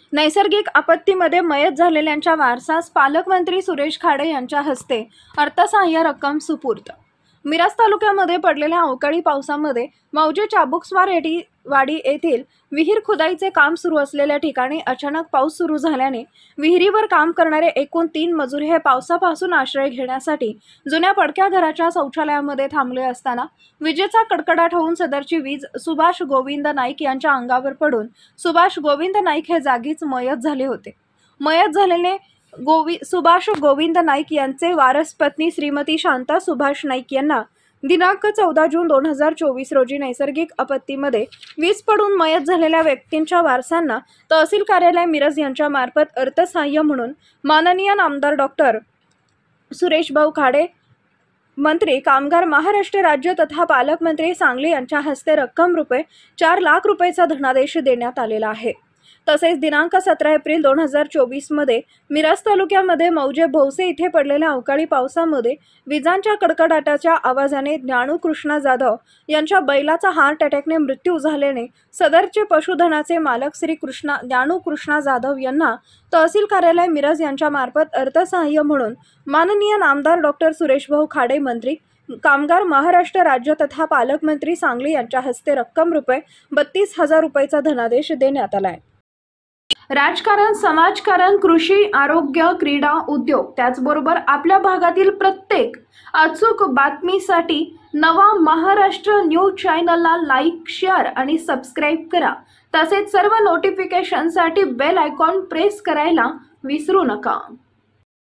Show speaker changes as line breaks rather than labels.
नैसर्गिक आपत्तीमध्ये मयत झालेल्यांच्या वारसास पालकमंत्री सुरेश खाडे यांच्या हस्ते अर्थसहाय्य रक्कम सुपूर्द। मिराज तालुक्यामध्ये पडलेल्या अवकाळी पावसामध्ये मौजे चाबुकस्वार वाडी येथील विहीर खुदाईचे काम सुरू असलेल्या ठिकाणी अचानक पाऊस सुरू झाल्याने विहिरीवर काम करणारे एकूण 3 मजूर हे पावसापासून आश्रय घेण्यासाठी जुन्या पडक्या घराच्या शौचालयामध्ये थांबले असताना विजेचा कडकडाट होऊन सदरची वीज सुभाष गोविंद नाईक यांच्या अंगावर पडून सुभाष गोविंद नाईक हे जागीच मयत झाले होते। मयत झालेले सुभाष गोविंद नाईक यांचे वारस पत्नी श्रीमती शांता सुभाष नाईक यांना दिनांक 14 जून 2024 रोजी नैसर्गिक आपत्तीमध्ये वीज पडून मयत झालेल्या व्यक्तींच्या वारसांना तहसील कार्यालय मिरज यांच्या मार्फत अर्थसहाय्य म्हणून माननीय नामदार डॉक्टर सुरेश भाऊ खाडे, मंत्री कामगार महाराष्ट्र राज्य तथा पालकमंत्री सांगली यांच्या हस्ते रक्कम रुपये 4 लाख रुपयेचा धनादेश देण्यात आलेला आहे। तसेच दिनांक 17 एप्रिल 2024 मध्ये मिराज तालुक्यामध्ये मौजे भोवसे इथे पडलेल्या अवकाळी पावसामध्ये विजांच्या कडकडाटाच्या आवाजाने ज्ञानू कृष्णा जाधव यांच्या बैलाचा हार्ट अटॅकने मृत्यू झाल्याने सदरचे पशुधनाचे मालक श्री ज्ञानू कृष्णा जाधव यांना तहसील कार्यालय मिरज यांच्या मार्फत अर्थसहाय्य म्हणून माननीय नामदार डॉक्टर सुरेश भाऊ खाडे, मंत्री कामगार महाराष्ट्र राज्य तथा पालकमंत्री सांगली यांच्या हस्ते रक्कम रुपये 32,000 रुपयेचा धनादेश देण्यात आला आहे। राजकारण, समाजकारण, कृषी, आरोग्य, क्रीडा, उद्योग त्याचबरोबर आपल्या भागातील प्रत्येक अचूक बातमीसाठी नवा महाराष्ट्र न्यूज चॅनलला लाईक, शेअर आणि सबस्क्राईब करा। तसेच सर्व नोटिफिकेशनसाठी बेल आयकॉन प्रेस करायला विसरू नका।